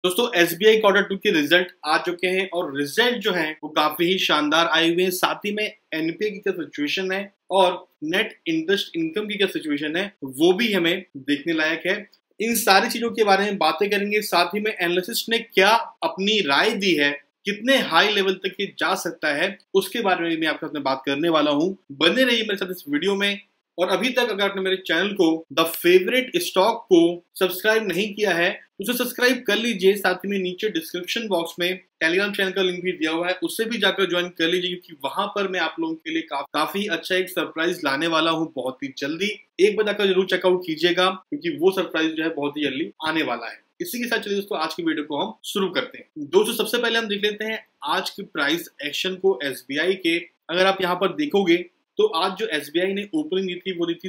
दोस्तों SBI quarter two के result आ चुके हैं और रिजल्ट जो है वो काफी ही शानदार आए हुए हैं। साथ ही में एनपीए की क्या सिचुएशन है और नेट इंटरेस्ट इनकम की क्या सिचुएशन है वो भी हमें देखने लायक है। इन सारी चीजों के बारे में बातें करेंगे। साथ ही में एनालिसिस्ट ने क्या अपनी राय दी है, कितने हाई लेवल तक ये जा सकता है, उसके बारे में मैं आपके साथ बात करने वाला हूँ। बने रहिए मेरे साथ इस वीडियो में। और अभी तक अगर आपने मेरे चैनल को द फेवरेट स्टॉक को सब्सक्राइब नहीं किया है तो उसे सब्सक्राइब कर लीजिए। साथ ही में नीचे डिस्क्रिप्शन बॉक्स में टेलीग्राम चैनल का लिंक भी दिया हुआ है, उससे भी जाकर ज्वाइन कर लीजिए क्योंकि वहां पर मैं आप लोगों के लिए काफी अच्छा एक सरप्राइज लाने वाला हूं बहुत ही जल्दी। एक बार जाकर जरूर चेकआउट कीजिएगा क्योंकि वो सरप्राइज जो है बहुत ही जल्दी आने वाला है। इसी के साथ चलिए दोस्तों आज की वीडियो को हम शुरू करते हैं। दोस्तों सबसे पहले हम देख लेते हैं आज की प्राइस एक्शन को एसबीआई के। अगर आप यहाँ पर देखोगे तो आज जो एसबीआई ने ओपनिंग दी थी वो दी थी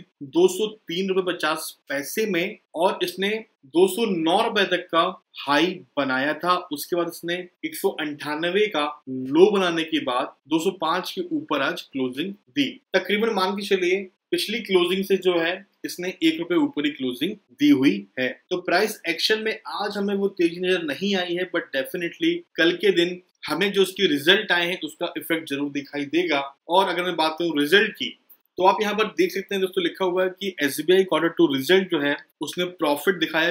203.50 में और इसने 209 रुपए तक का हाई बनाया था। उसके बाद इसने 198 का लो बनाने के बाद 205 के ऊपर आज क्लोजिंग दी। तकरीबन मान के चलिए पिछली क्लोजिंग से जो है इसने 1 रुपए ऊपर ही क्लोजिंग दी हुई है। तो प्राइस एक्शन में आज हमें वो तेजी नजर नहीं आई है, बट डेफिनेटली कल के दिन हमें जो उसके रिजल्ट आए हैं उसका इफेक्ट जरूर दिखाई देगा। और अगर मैं बात करूं रिजल्ट की तो आप यहाँ पर देख सकते हैं दोस्तों लिखा हुआ है कि एसबीआई क्वार्टर टू रिजल्ट जो है उसने प्रॉफिट दिखाया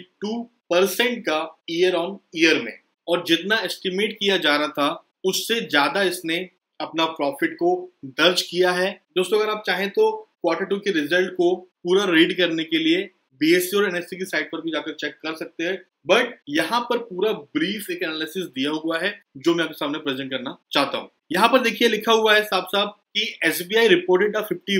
52% का ईयर ऑन ईयर में, और जितना एस्टिमेट किया जा रहा था उससे ज्यादा इसने अपना प्रॉफिट को दर्ज किया है। दोस्तों अगर आप चाहें तो क्वार्टर टू के रिजल्ट को पूरा रीड करने के लिए बीएससी और एनएससी की साइट पर भी जाकर चेक कर सकते हैं, बट यहाँ पर पूरा ब्रीफ एक एनालिसिस दिया हुआ है जो मैं आपके सामने प्रेजेंट करना चाहता हूँ। यहाँ पर देखिए लिखा हुआ है साफ साफ कि SBI reported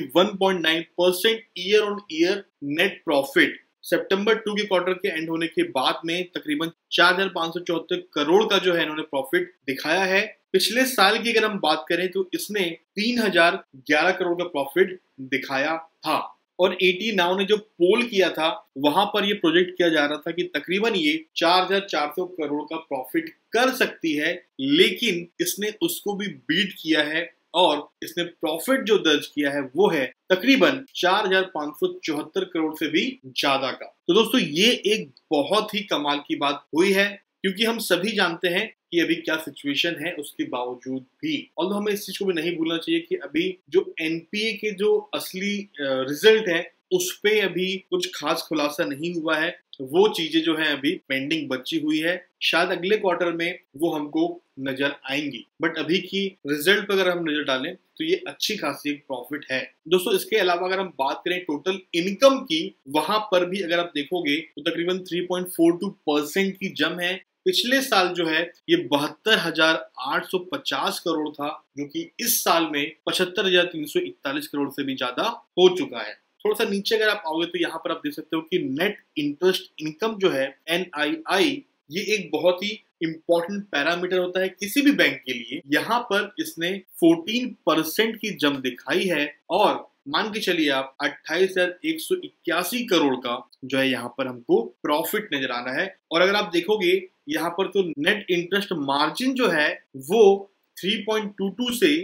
51.9% year on year net profit. सितंबर 2 के क्वार्टर के एंड होने के बाद में तकरीबन 4,574 करोड़ का जो है इन्होंने प्रॉफिट दिखाया है। पिछले साल की अगर हम बात करें तो इसने 3,011 करोड़ का प्रॉफिट दिखाया था। और 80 नाउ ने जो पोल किया था वहां पर ये प्रोजेक्ट किया जा रहा था कि तकरीबन ये 4,400 करोड़ का प्रॉफिट कर सकती है, लेकिन इसने उसको भी बीट किया है और इसने प्रॉफिट जो दर्ज किया है वो है तकरीबन 4,574 करोड़ से भी ज्यादा का। तो दोस्तों ये एक बहुत ही कमाल की बात हुई है क्योंकि हम सभी जानते हैं कि अभी क्या सिचुएशन है, उसके बावजूद भी और हमें इस चीज को भी नहीं भूलना चाहिए कि अभी जो एनपीए के जो असली रिजल्ट है उस पे अभी कुछ खास खुलासा नहीं हुआ है। वो चीजें जो है अभी पेंडिंग बची हुई है, शायद अगले क्वार्टर में वो हमको नजर आएंगी, बट अभी की रिजल्ट पर अगर हम नजर डालें तो ये अच्छी खासी एक प्रॉफिट है। दोस्तों इसके अलावा अगर हम बात करें टोटल इनकम की, वहां पर भी अगर आप देखोगे तो तकरीबन 3.42% की जम है। पिछले साल जो है ये 72,850 करोड़ था जो कि इस साल में 75,341 करोड़ से भी ज्यादा हो चुका है। थोड़ा सा नीचे अगर आप आओगे तो यहाँ पर आप देख सकते हो कि नेट इंटरेस्ट इनकम जो है NII, ये एक बहुत ही इंपॉर्टेंट पैरामीटर होता है किसी भी बैंक के लिए। यहाँ पर इसने 14% की जम दिखाई है और मान के चलिए आप 28,181 करोड़ का जो है यहाँ पर हमको प्रॉफिट नजर आना है। और अगर आप देखोगे यहाँ पर तो नेट इंटरेस्ट मार्जिन जो है वो 3.22 से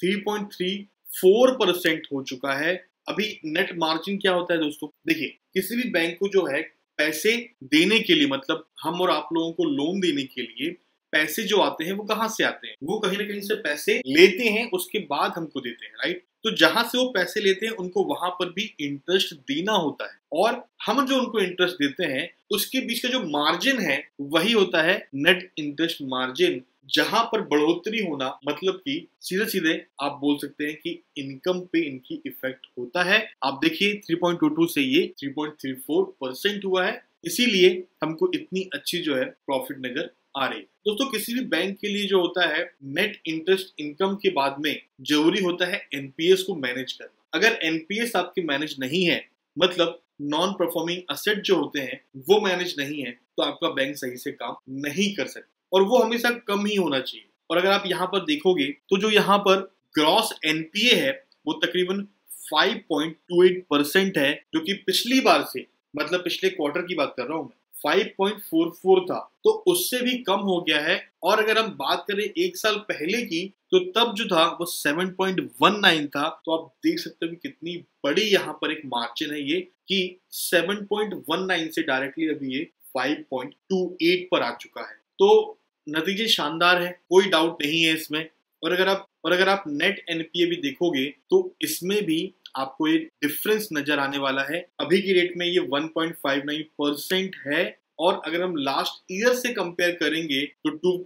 3.34% हो चुका है। अभी नेट मार्जिन क्या होता है दोस्तों, देखिए किसी भी बैंक को जो है पैसे देने के लिए, मतलब हम और आप लोगों को लोन देने के लिए पैसे जो आते हैं वो कहाँ से आते हैं, वो कहीं ना कहीं से पैसे लेते हैं उसके बाद हमको देते हैं, राइट। तो जहां से वो पैसे लेते हैं उनको वहां पर भी इंटरेस्ट देना होता है और हम जो उनको इंटरेस्ट देते हैं उसके बीच का जो मार्जिन है वही होता है नेट इंटरेस्ट मार्जिन। जहां पर बढ़ोतरी होना मतलब कि सीधे सीधे आप बोल सकते हैं कि इनकम पे इनकी इफेक्ट होता है। आप देखिए 3.22 से ये 3.34% हुआ है, इसीलिए हमको इतनी अच्छी जो है प्रॉफिट नजर आ रही है। दोस्तों किसी भी बैंक के लिए जो होता है नेट इंटरेस्ट इनकम के बाद में जरूरी होता है एनपीएस को मैनेज करना। अगर एनपीएस आपके मैनेज नहीं है, मतलब नॉन परफॉर्मिंग असेट जो होते हैं वो मैनेज नहीं है, तो आपका बैंक सही से काम नहीं कर सकता और वो हमेशा कम ही होना चाहिए। और अगर आप यहाँ पर देखोगे तो जो यहाँ पर ग्रॉस एनपीए है वो तकरीबन 5.28% है, जो कि पिछली बार से, मतलब पिछले क्वार्टर की बात कर रहा हूँ मैं, 5.44 था, तो उससे भी कम हो गया है। और अगर हम बात करें एक साल पहले की तो तब जो था वो 7.19 था। तो आप देख सकते हो कि कितनी बड़ी यहाँ पर एक मार्जिन है ये कि 7.19 से डायरेक्टली अभी ये 5.28 पर आ चुका है। तो नतीजे शानदार है, कोई डाउट नहीं है इसमें। और अगर आप नेट एनपीए भी देखोगे तो इसमें भी आपको एक डिफरेंस नजर आने वाला है। अभी की रेट में ये 1.59% है, और अगर हम लास्ट ईयर से कंपेयर करेंगे तो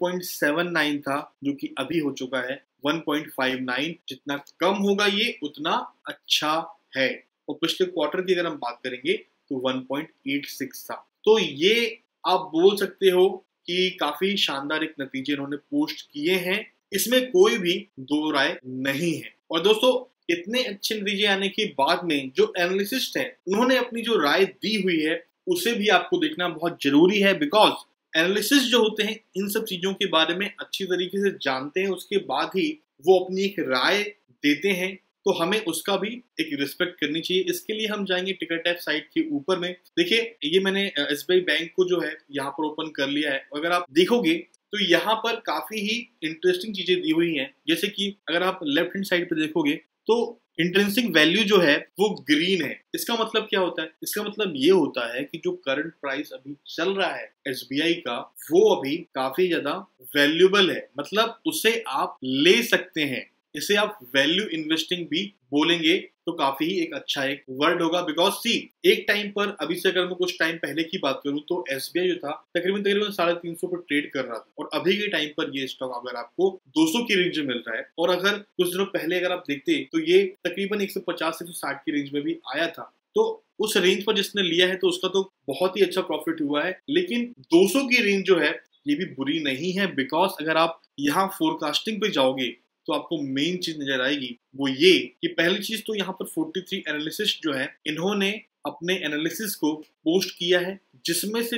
2.79 था, जो कि अभी हो चुका है 1.59। जितना कम होगा ये उतना अच्छा है। और पिछले क्वार्टर की अगर हम बात करेंगे तो 1.86 था। तो ये आप बोल सकते हो कि काफी शानदार एक नतीजे इन्होंने पोस्ट किए हैं, इसमें कोई भी दो राय नहीं है। और दोस्तों, इतने अच्छे नतीजे आने के बाद में जो एनालिसिस्ट है उन्होंने अपनी जो राय दी हुई है उसे भी आपको देखना बहुत जरूरी है, बिकॉज एनालिसिस्ट जो होते हैं इन सब चीजों के बारे में अच्छी तरीके से जानते हैं, उसके बाद ही वो अपनी एक राय देते हैं। तो हमें उसका भी एक रिस्पेक्ट करनी चाहिए। इसके लिए हम जाएंगे टिकरटैप साइट के ऊपर में। देखिए, ये मैंने एसबीआई बैंक को जो है यहाँ पर ओपन कर लिया है। अगर आप देखोगे तो यहाँ पर काफी ही इंटरेस्टिंग चीजें दी हुई हैं। जैसे कि अगर आप लेफ्ट हैंड साइड पे देखोगे तो इंट्रिंसिक वैल्यू जो है वो ग्रीन है। इसका मतलब क्या होता है? इसका मतलब ये होता है कि जो करंट प्राइस अभी चल रहा है एसबीआई का, वो अभी काफी ज्यादा वैल्यूएबल है, मतलब उसे आप ले सकते हैं। इसे आप वैल्यू इन्वेस्टिंग भी बोलेंगे तो काफी एक अच्छा एक वर्ड होगा। बिकॉज सी, एक टाइम पर, अभी से अगर मैं कुछ टाइम पहले की बात करूं तो एसबीआई जो था तकरीबन 350 पर ट्रेड कर रहा था, और अभी के टाइम पर ये स्टॉक अगर आपको 200 की रेंज में मिल रहा है, और अगर कुछ दिनों पहले अगर आप देखते तो ये तकरीबन 150 से 160 की रेंज में भी आया था। तो उस रेंज पर जिसने लिया है तो उसका तो बहुत ही अच्छा प्रॉफिट हुआ है। लेकिन 200 की रेंज जो है ये भी बुरी नहीं है, बिकॉज अगर आप यहाँ फोरकास्टिंग पे जाओगे तो आपको मेन चीज नजर आएगी, वो ये कि पहली चीज तो यहाँ पर 43 एनालिसिस्ट जो है इन्होंने अपने एनालिसिस को पोस्ट किया है, जिसमें से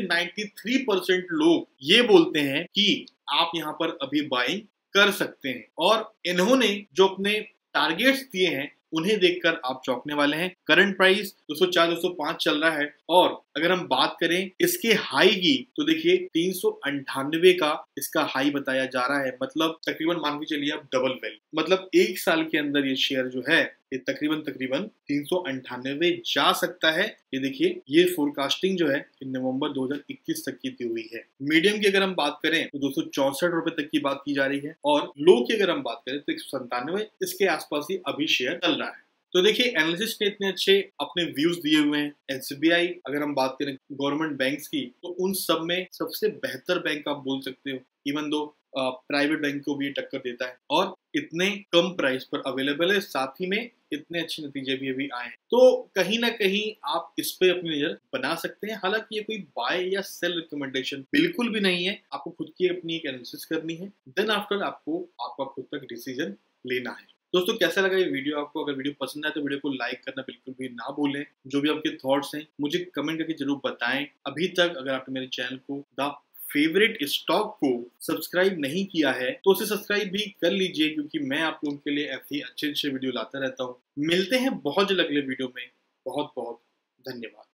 93% लोग ये बोलते हैं कि आप यहाँ पर अभी बाइंग कर सकते हैं। और इन्होंने जो अपने टारगेट्स दिए हैं उन्हें देखकर आप चौंकने वाले हैं। करंट प्राइस 204 205 चल रहा है, और अगर हम बात करें इसके हाई की तो देखिए 398 का इसका हाई बताया जा रहा है। मतलब तकरीबन मान के चलिए आप डबल वैल्यू, मतलब एक साल के अंदर ये शेयर जो है ये तकरीबन 398 जा सकता है। ये देखिए, ये फोरकास्टिंग जो है नवंबर 2021 तक की दी हुई है। मीडियम की अगर हम बात करें तो 264 रुपए तक की बात की जा रही है, और लो की अगर हम बात करें तो 197 इसके आसपास ही अभी शेयर चल रहा है। तो देखिए, एनालिसिस्ट ने इतने अच्छे अपने व्यूज दिए हुए हैं। एसबीआई अगर हम बात करें गवर्नमेंट बैंक्स की तो उन सब में सबसे बेहतर बैंक आप बोल सकते हो, इवन दो प्राइवेट बैंक को भी ये टक्कर देता है, और इतने कम प्राइस पर अवेलेबल है, साथ ही में इतने अच्छे नतीजे भी अभी आए हैं। तो कहीं ना कहीं आप इस पे अपनी नजर बना सकते हैं। हालांकि ये कोई बाय या सेल रिकमेंडेशन बिल्कुल भी नहीं है, आपको खुद की अपनी एक एनालिसिस करनी है, देन आफ्टर आपको आपका खुद तक डिसीजन लेना है। दोस्तों, कैसा लगा ये वीडियो आपको? अगर वीडियो पसंद आए तो वीडियो को लाइक करना बिल्कुल भी ना भूलें। जो भी आपके थॉट्स हैं मुझे कमेंट करके जरूर बताएं। अभी तक अगर आपने मेरे चैनल को द फेवरेट स्टॉक को सब्सक्राइब नहीं किया है तो उसे सब्सक्राइब भी कर लीजिए, क्योंकि मैं आप लोगों के लिए ऐसे अच्छे वीडियो लाता रहता हूँ। मिलते हैं बहुत जल्द अगले वीडियो में। बहुत बहुत धन्यवाद।